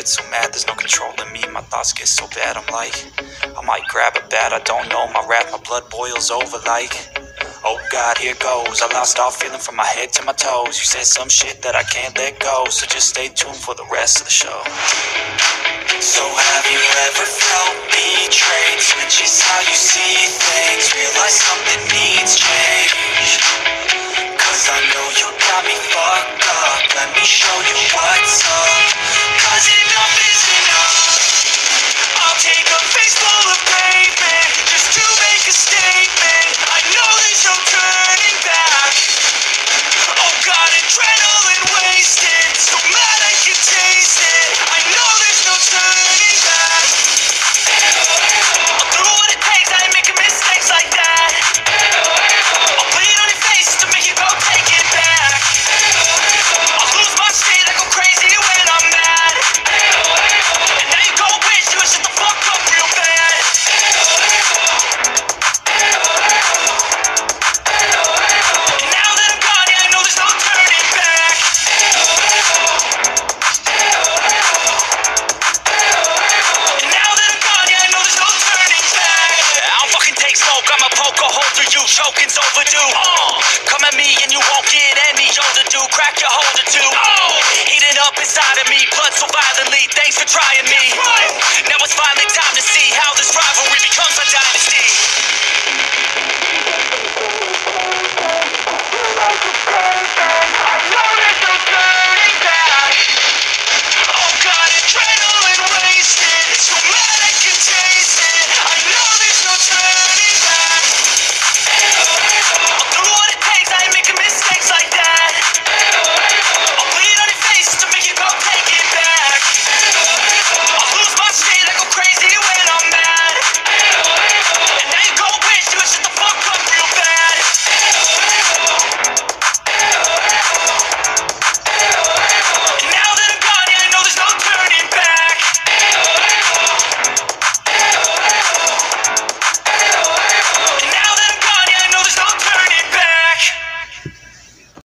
get so mad, there's no controlling me. My thoughts get so bad, I'm like, I might grab a bat, I don't know. My wrath, my blood boils over like, oh God, here goes. I lost all feeling from my head to my toes. You said some shit that I can't let go, so just stay tuned for the rest of the show. So have you ever felt betrayed? Switches how you see things, realize something needs change. Cause I know you got me fucked up, let me show you what's up. Cause enough is enough. I'll take a face full of pavement just to make a statement. I know there's no turning back. Oh God, adrenaline wasted, so mad I can taste it. I know there's no turning back. I'll do what it takes, I ain't making mistakes like that. I'll bleed on your face to make you go take it back. I'll lose my shit, I go crazy when I'm mad. And now you go wish you would shut the fuck up real bad. And now that I'm gone, yeah, I know there's no turning back. And now that I'm gone, yeah, I know there's no turning back. I'll fucking take smoke, I'ma poke a hole through you. Choking's overdue. Come at me and you won't get any older, dude. Crack your hold or two. Heating up inside of me, blood so violently. Thanks for trying me.